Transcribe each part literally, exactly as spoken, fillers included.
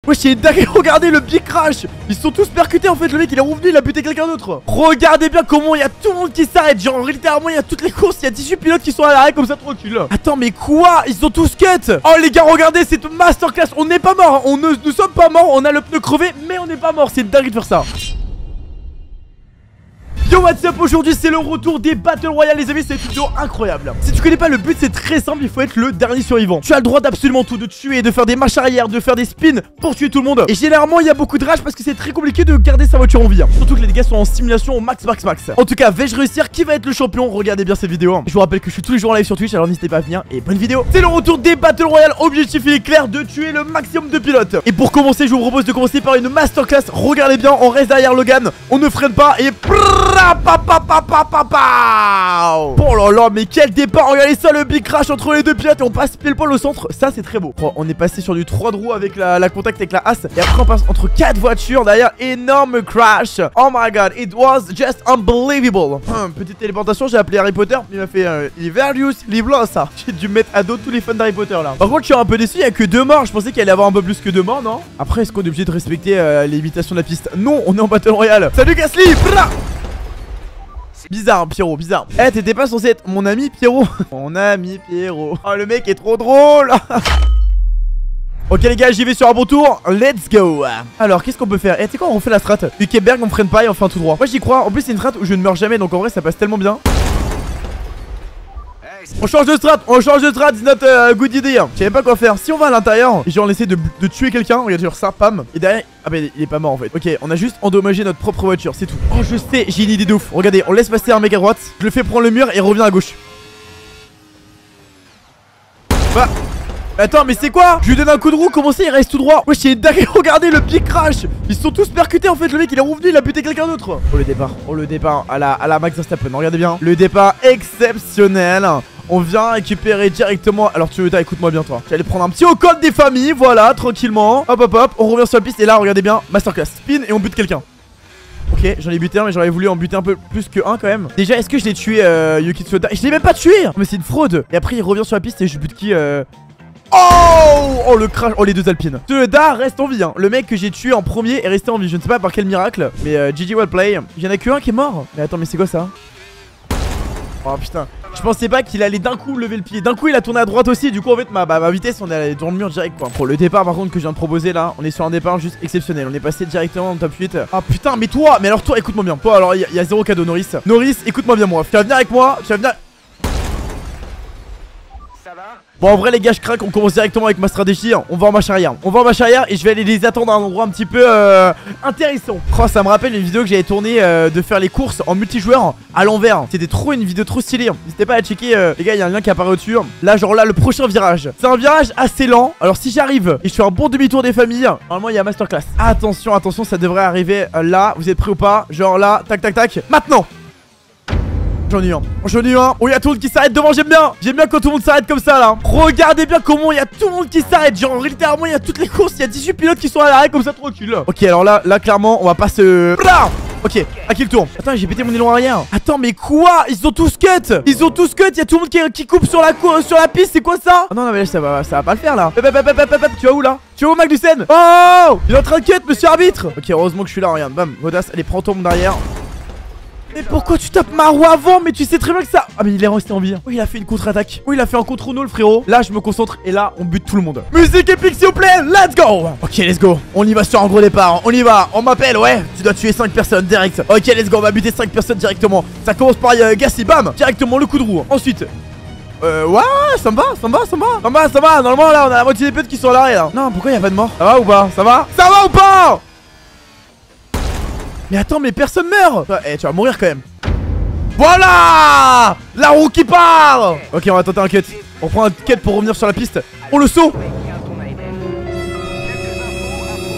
Wesh, c'est dingue. Regardez le big crash. Ils sont tous percutés en fait. Le mec il est revenu, il a buté quelqu'un d'autre. Regardez bien comment il y a tout le monde qui s'arrête. Genre littéralement il y a toutes les courses. Il y a dix-huit pilotes qui sont à l'arrêt comme ça tranquille. Attends mais quoi? Ils ont tous cut. Oh les gars regardez cette masterclass. On n'est pas mort hein. On ne nous sommes pas morts. On a le pneu crevé mais on n'est pas mort. C'est dingue de faire ça. Yo what's up, aujourd'hui c'est le retour des Battle Royale les amis, c'est une vidéo incroyable. Si tu connais pas le but c'est très simple, il faut être le dernier survivant. Tu as le droit d'absolument tout, de tuer, de faire des marches arrière, de faire des spins pour tuer tout le monde. Et généralement il y a beaucoup de rage parce que c'est très compliqué de garder sa voiture en vie hein. Surtout que les dégâts sont en simulation au max max max. En tout cas vais-je réussir? Qui va être le champion? Regardez bien cette vidéo hein. Je vous rappelle que je suis tous les jours en live sur Twitch, alors n'hésitez pas à venir et bonne vidéo. C'est le retour des Battle Royale, objectif il est clair, de tuer le maximum de pilotes. Et pour commencer je vous propose de commencer par une masterclass. Regardez bien, on reste derrière Logan, on ne freine pas et... Oh là là, mais quel départ. Regardez ça, le big crash entre les deux pilotes. Et on passe pile poil au centre, ça c'est très beau. Oh, on est passé sur du trois de roues avec la, la contact avec la As. Et après on passe entre quatre voitures. Derrière, énorme crash. Oh my god, it was just unbelievable. hum, Petite téléportation, j'ai appelé Harry Potter. Il m'a fait euh, Iverius Livlosa. J'ai dû mettre à dos tous les fans d'Harry Potter là. Par contre je suis un peu déçu, il n'y a que deux morts. Je pensais qu'il allait y avoir un peu plus que deux morts, non? Après est-ce qu'on est obligé de respecter euh, les limitations de la piste? Non, on est en Battle Royale. Salut Gasly. Bizarre, hein, Pierrot, bizarre. Eh, hey, t'étais pas censé être mon ami Pierrot? Mon ami Pierrot. Oh, le mec est trop drôle. Ok les gars, j'y vais sur un bon tour. Let's go. Alors, qu'est-ce qu'on peut faire? Eh, hey, tu sais quoi, on fait la strat. Hülkenberg, on freine pas et on fait un tout droit. Moi, j'y crois. En plus, c'est une strat où je ne meurs jamais. Donc, en vrai, ça passe tellement bien. On change de strat, on change de strat, it's not a good idea. Je sais même pas quoi faire. Si on va à l'intérieur et genre on essaie de, de tuer quelqu'un, regardez sur ça, pam. Et derrière, ah bah il est pas mort en fait. Ok, on a juste endommagé notre propre voiture, c'est tout. Oh je sais, j'ai une idée de ouf. Regardez, on laisse passer un mec à droite, je le fais prendre le mur et revient à gauche. Bah attends mais c'est quoi? Je lui donne un coup de roue, comment ça il reste tout droit? Wesh c'est dingue, regardez le big crash. Ils sont tous percutés en fait, le mec il est revenu, il a buté quelqu'un d'autre. Oh le départ, oh le départ à la, à la Max Verstappen, regardez bien. Le départ exceptionnel. On vient récupérer directement. Alors tu veux, écoute-moi bien toi. J'allais prendre un petit au code des familles, voilà, tranquillement. Hop hop hop, on revient sur la piste et là regardez bien, masterclass, spin et on bute quelqu'un. Ok, j'en ai buté un mais j'aurais voulu en buter un peu plus que un quand même. Déjà est-ce que je l'ai tué euh, Yuki Tsunoda? Je l'ai même pas tué. Mais c'est une fraude. Et après il revient sur la piste et je bute qui euh... Oh, oh le crash, oh les deux alpines. Tsunoda reste en vie hein. Le mec que j'ai tué en premier est resté en vie. Je ne sais pas par quel miracle. Mais euh, G G well play. Il y en a que un qui est mort. Mais attends mais c'est quoi ça? Oh putain, je pensais pas qu'il allait d'un coup lever le pied. D'un coup il a tourné à droite aussi. Du coup en fait ma, ma, ma vitesse on est allé dans le mur direct quoi. Pour le départ par contre que je viens de proposer là, on est sur un départ juste exceptionnel. On est passé directement en top huit. Ah putain mais toi, mais alors toi écoute-moi bien. Toi alors il y, y a zéro cadeau Norris. Norris écoute-moi bien moi. Tu vas venir avec moi. Tu vas venir. Ça va? Bon en vrai les gars je craque, on commence directement avec ma stratégie. On va en marche arrière, on va en marche arrière et je vais aller les attendre à un endroit un petit peu euh, intéressant. Oh ça me rappelle une vidéo que j'avais tournée euh, de faire les courses en multijoueur à l'envers. C'était trop une vidéo trop stylée. N'hésitez pas à checker euh, les gars, il y a un lien qui apparaît au-dessus. Là genre là le prochain virage, c'est un virage assez lent. Alors si j'arrive et je fais un bon demi-tour des familles, normalement il y a masterclass. Attention attention, ça devrait arriver euh, là. Vous êtes prêts ou pas? Genre là, tac tac tac, maintenant. J'en ai eu un, j'en ai eu un. Oh y'a tout le monde qui s'arrête devant, j'aime bien. J'aime bien quand tout le monde s'arrête comme ça là. Regardez bien comment il y a tout le monde qui s'arrête. Genre littéralement il y a toutes les courses, il y a dix-huit pilotes qui sont à l'arrêt comme ça tranquille. Ok alors là, là clairement on va pas se... Ok, à qui le tour? Attends j'ai pété mon élan arrière. Attends mais quoi? Ils ont tous cut. Ils ont tous cut, il y a tout le monde qui, qui coupe sur la, sur la piste, c'est quoi ça? Oh non non mais là, ça va, ça va pas le faire là. Hop, hop, hop, hop, hop, hop. Tu vas où là? Tu vas où Magnussen? Oh il est en train de cut monsieur arbitre. Ok heureusement que je suis là, regarde, bam, Godas, allez prends ton derrière. Mais pourquoi tu tapes ma roue avant? Mais tu sais très bien que ça... Ah mais il est resté en vie. Oh il a fait une contre-attaque. Oh il a fait un contre-no le frérot. Là je me concentre et là on bute tout le monde. Musique épique s'il vous plaît. Let's go. Ok let's go. On y va sur un gros départ. On y va. On m'appelle ouais. Tu dois tuer cinq personnes direct. Ok let's go. On va buter cinq personnes directement. Ça commence par euh, Gasly. Bam. Directement le coup de roue. Ensuite Euh ouais ça me va. Ça me va. Ça me va. Ça me va. Ça va. Normalement là on a la moitié des potes qui sont à l'arrêt là. Non pourquoi y a pas de mort? Ça va ou pas? Ça va? Ça va ou pas? Mais attends mais personne meurt. Eh tu vas mourir quand même. Voilà. La roue qui part. Ok on va tenter un cut. On prend un cut pour revenir sur la piste. Oh le saut. Oh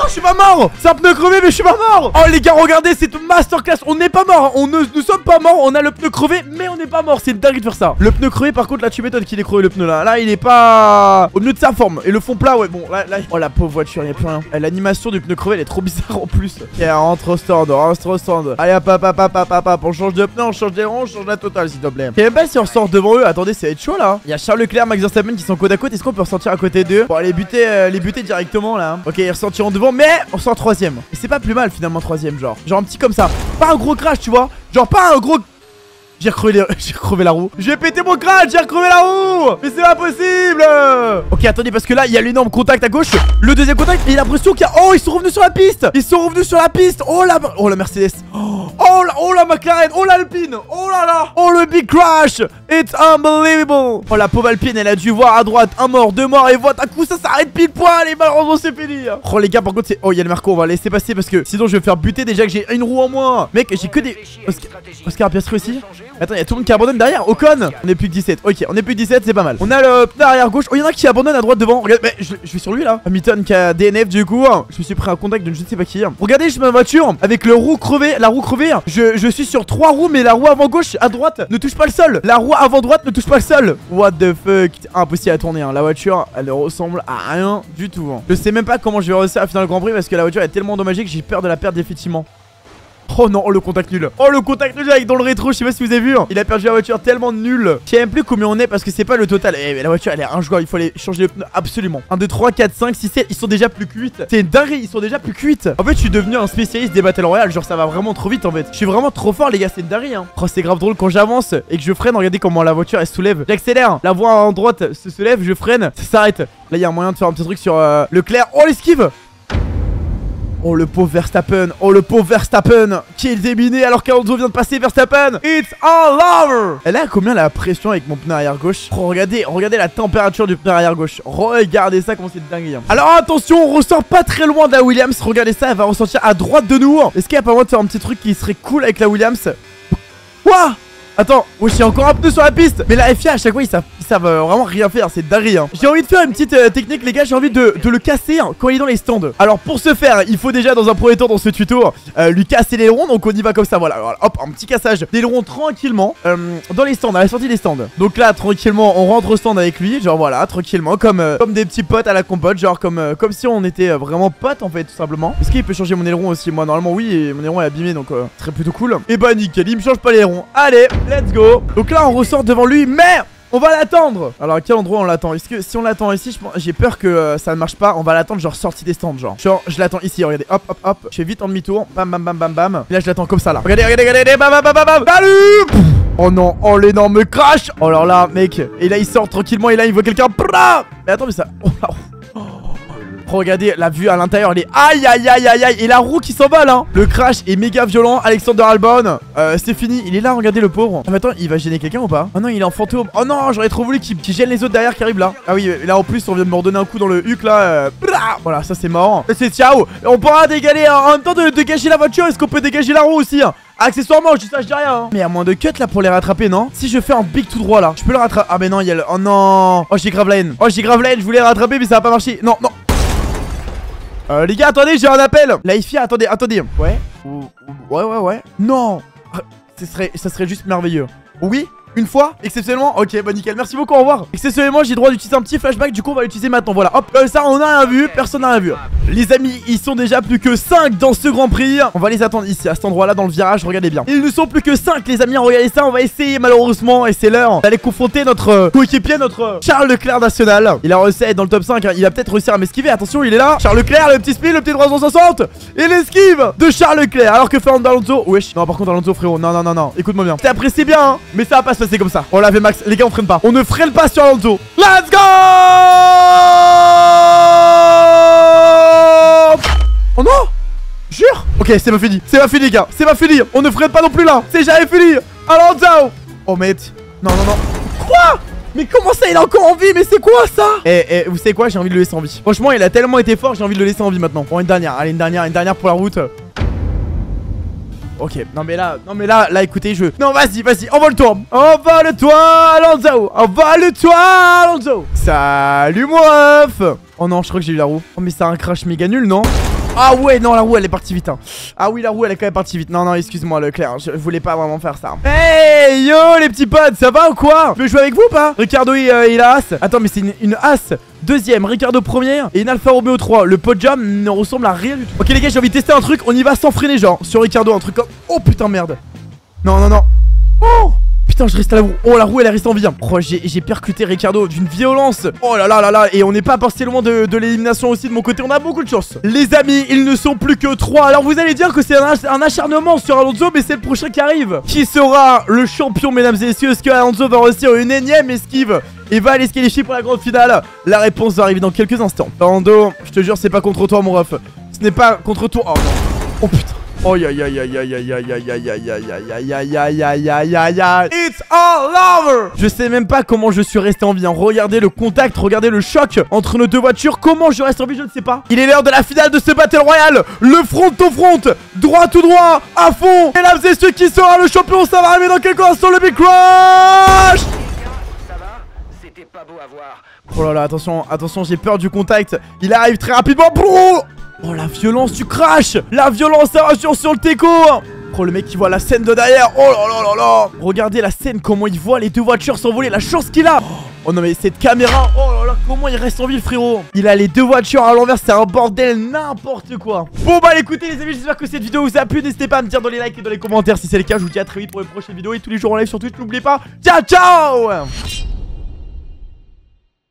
je suis pas mort. C'est un pneu crevé mais je suis pas mort. Oh les gars regardez, c'est une masterclass. On n'est pas mort, on ne nous sommes pas morts. On a le pneu crevé mais on n'est pas mort. C'est une dinguerie de faire ça. Le pneu crevé par contre là tu m'étonnes qu'il est crevé le pneu là. Là il est pas au milieu de sa forme. Et le fond plat ouais bon là, là... Oh la pauvre voiture, il y a plus rien. L'animation du pneu crevé elle est trop bizarre en plus. Ok, on rentre au stand, on rentre au stand. Allez hop hop hop hop hop hop hop. On change de pneu, on change des ronds, on change la totale s'il te plaît. Et même si on sort devant eux, attendez ça va être chaud là. Il y a Charles Leclerc, Max Verstappen qui sont côte à côte. Est-ce qu'on peut ressortir à côté d'eux pour aller buter, euh, les buter directement là? Ok, ils ressortiront devant mais on sort troisième. Et c'est pas plus mal finalement troisième genre. Genre un petit comme ça. Pas un gros crash tu vois. Genre pas un gros... J'ai recrevé, les... j'ai recrevé la roue. J'ai pété mon crâne, j'ai recrevé la roue. Mais c'est pas possible. Ok, attendez, parce que là, il y a l'énorme contact à gauche. Le deuxième contact, il a l'impression qu'il y a... Oh, ils sont revenus sur la piste. Ils sont revenus sur la piste. Oh la... Oh la Mercedes. Oh la... Oh la McLaren. Oh l'Alpine. Oh là là. Oh le big crash. It's unbelievable. Oh la pauvre Alpine, elle a dû voir à droite un mort, deux morts. Et voilà, d'un coup, ça s'arrête pile poil. Et malheureusement, c'est fini. Oh les gars, par contre, c'est... Oh, il y a le Marco. On va laisser passer parce que sinon, je vais me faire buter déjà que j'ai une roue en moins. Mec, j'ai que des... Oscar, Oscar Piastri aussi. Attends, il y a tout le monde qui abandonne derrière. Ocon. On est plus que dix-sept. Ok, on est plus que dix-sept, c'est pas mal. On a le pneu arrière gauche. Oh, il y en a qui abandonne à droite devant. Regarde, mais je, je vais sur lui là. Hamilton qui a D N F du coup. Je me suis pris un contact de je ne sais pas qui. Regardez, je suis ma voiture avec le roue crevé, la roue crevée. Je, je suis sur trois roues, mais la roue avant gauche à droite ne touche pas le sol. La roue avant droite ne touche pas le sol. What the fuck. Impossible à tourner. Hein. La voiture, elle ne ressemble à rien du tout. Hein. Je sais même pas comment je vais réussir à finir le Grand Prix parce que la voiture est tellement endommagée que j'ai peur de la perdre définitivement. Oh non, oh le contact nul. Oh le contact nul avec dans le rétro, je sais pas si vous avez vu. Il a perdu la voiture tellement nul. Je sais même plus combien on est parce que c'est pas le total. Eh mais la voiture elle est injouable, il faut aller changer les pneus absolument. un, deux, trois, quatre, cinq, six, sept, ils sont déjà plus que huit. C'est une dinguerie, ils sont déjà plus que huit. En fait je suis devenu un spécialiste des Battle Royale. Genre ça va vraiment trop vite en fait. Je suis vraiment trop fort les gars, c'est une dinguerie hein. Oh c'est grave drôle quand j'avance et que je freine. Regardez comment la voiture elle se soulève. J'accélère, la voie en droite se soulève, je freine, ça s'arrête. Là il y a un moyen de faire un petit truc sur euh, Leclerc. Oh l'esquive. Oh le pauvre Verstappen, oh le pauvre Verstappen qui est éliminé alors qu'Alonso vient de passer Verstappen. It's all over. Elle a combien la pression avec mon pneu arrière gauche? Oh regardez, regardez la température du pneu arrière gauche. Regardez ça comment c'est dingue. Alors attention, on ressort pas très loin de la Williams. Regardez ça, elle va ressortir à droite de nous. Est-ce qu'il y a pas moyen de faire un petit truc qui serait cool avec la Williams? Quoi? Attends, wesh, il y a encore un pneu sur la piste. Mais la F I A à chaque fois ils savent, ils savent euh, vraiment rien faire, c'est dingue hein. J'ai envie de faire une petite euh, technique les gars. J'ai envie de, de le casser hein, quand il est dans les stands. Alors pour ce faire, il faut déjà dans un premier temps dans ce tuto euh, lui casser les ailerons. Donc on y va comme ça, voilà, voilà. Hop, un petit cassage d'ailerons tranquillement euh, dans les stands, à la sortie des stands. Donc là tranquillement on rentre au stand avec lui. Genre voilà, tranquillement comme, euh, comme des petits potes à la compote. Genre comme, euh, comme si on était euh, vraiment potes en fait tout simplement. Est-ce qu'il peut changer mon aileron aussi? Moi normalement oui, et mon aileron est abîmé donc euh, ce serait plutôt cool. Et bah nickel, il me change pas l'aileron. Allez, let's go. Donc là on ressort devant lui, mais on va l'attendre. Alors à quel endroit on l'attend? Est-ce que si on l'attend ici, j'ai peur que euh, ça ne marche pas. On va l'attendre genre sorti des stands genre. Genre je l'attends ici, regardez, hop hop hop. Je fais vite en demi-tour, bam bam bam bam bam. Et là je l'attends comme ça là. Regardez, regardez, regardez, bam bam bam bam bam. Salut. Oh non, oh l'énorme crash. Oh alors là mec. Et là il sort tranquillement et là il voit quelqu'un. Mais attends mais ça... Oh là. Regardez la vue à l'intérieur, elle est aïe aïe aïe aïe aïe. Et la roue qui s'envole hein. Le crash est méga violent. Alexander Albon euh, c'est fini, il est là, regardez le pauvre. Ah mais attends, il va gêner quelqu'un ou pas? Oh non, il est en fantôme. Oh non, j'aurais trop voulu qu'il qu'il gêne les autres derrière qui arrivent là. Ah oui, là en plus on vient de me redonner un coup dans le huc là euh... Voilà, ça c'est mort. C'est ciao. On pourra dégager en même temps de dégager la voiture. Est-ce qu'on peut dégager la roue aussi hein? Accessoirement, je dis ça, je dis rien hein. Mais il y a moins de cut là pour les rattraper, non? Si je fais un big tout droit là, je peux le rattraper. Ah mais non, il y a le... Oh non. Oh j'ai grave la haine. Oh j'ai grave la haine, je voulais rattraper mais ça va pas marcher. Non, non. Euh, les gars, attendez, j'ai un appel. La F I A, attendez, attendez. Ouais. Ouais, ouais, ouais. Non. Ce serait, ça serait juste merveilleux. Oui. Une fois, exceptionnellement. Ok, bah nickel, merci beaucoup, au revoir. Exceptionnellement, j'ai le droit d'utiliser un petit flashback. Du coup, on va l'utiliser maintenant. Voilà, hop, comme ça, on a rien vu. Personne n'a rien vu. Les amis, ils sont déjà plus que cinq dans ce Grand Prix. On va les attendre ici, à cet endroit-là, dans le virage. Regardez bien. Ils ne sont plus que cinq, les amis. Regardez ça. On va essayer, malheureusement. Et c'est l'heure d'aller confronter notre coéquipier, notre Charles Leclerc national. Il a réussi à être dans le top cinq. Hein. Il va peut-être réussir à m'esquiver. Attention, il est là. Charles Leclerc, le petit spin, le petit trois cent soixante. Et l'esquive de Charles Leclerc. Alors que Fernando Alonso. Wesh. Non, par contre, Alonso, frérot. Non, non, non, non. Écoute-moi bien. T'es apprécié bien, hein. Mais ça va pas se passer comme ça. On l'avait Max, les gars on freine pas. On ne freine pas sur Alonso. Let's go. Oh non. Jure. Ok c'est pas fini. C'est pas fini les gars. C'est pas fini. On ne freine pas non plus là. C'est jamais fini. Alonso. Oh mate. Non non non. Quoi? Mais comment ça il est encore en vie? Mais c'est quoi ça? Eh eh vous savez quoi? J'ai envie de le laisser en vie. Franchement il a tellement été fort. J'ai envie de le laisser en vie maintenant. Bon une dernière. Allez une dernière. Une dernière pour la route. Ok, non mais là, non mais là, là écoutez, je... Non vas-y, vas-y, envole-toi. Envole-toi, Alonso. Envole-toi, Alonso. Salut moi. Oh non, je crois que j'ai eu la roue. Oh mais c'est un crash méga nul, non? Ah ouais, non, la roue elle est partie vite hein. Ah oui, la roue elle est quand même partie vite. Non, non, excuse-moi Leclerc, je voulais pas vraiment faire ça. Hey yo les petits potes, ça va ou quoi? Tu veux jouer avec vous ou pas? Ricardo il, euh, il a As. Attends, mais c'est une, une As deuxième, Ricardo première et une Alfa Romeo trois. Le podium ne ressemble à rien du tout. Ok les gars, j'ai envie de tester un truc. On y va sans freiner genre. Sur Ricardo, un truc comme... Oh putain merde. Non, non, non. Oh putain, je reste à la roue. Oh, la roue, elle est restée en vie. Hein. Oh, j'ai percuté Ricardo d'une violence. Oh là là là là. Et on n'est pas passé loin de, de l'élimination aussi de mon côté. On a beaucoup de chance. Les amis, ils ne sont plus que trois. Alors, vous allez dire que c'est un, un acharnement sur Alonso, mais c'est le prochain qui arrive. Qui sera le champion, mesdames et messieurs? Est-ce que Alonso va réussir une énième esquive et va aller se qualifier pour la grande finale? La réponse va arriver dans quelques instants. Fernando, je te jure, c'est pas contre toi, mon ref. Ce n'est pas contre toi. Oh non. Oh putain. Oh ya ya ya ya ya ya ya ya ya ya ya ya ya ya ya ya ya. It's all over. Je sais même pas comment je suis resté en vie. Regardez le contact, regardez le choc entre nos deux voitures. Comment je reste en vie, je ne sais pas. Il est l'heure de la finale de ce Battle Royale. Le front au front, droit tout droit, à fond. Mesdames et messieurs, qui sera le champion? Ça va arriver dans quelques instants, le Big Crash. Ça va? C'était pas beau à voir. Oh là là, attention, attention, j'ai peur du contact. Il arrive très rapidement. Bro. Oh la violence du crash. La violence, ça rassure sur le teco. Oh le mec qui voit la scène de derrière. Oh là là là là. Regardez la scène, comment il voit les deux voitures s'envoler. La chance qu'il a. Oh non mais cette caméra. Oh là là, comment il reste en vie le frérot. Il a les deux voitures à l'envers. C'est un bordel, n'importe quoi. Bon bah écoutez les amis, j'espère que cette vidéo vous a plu. N'hésitez pas à me dire dans les likes et dans les commentaires si c'est le cas. Je vous dis à très vite pour une prochaine vidéo. Et tous les jours en live sur Twitch, n'oubliez pas. Ciao ciao.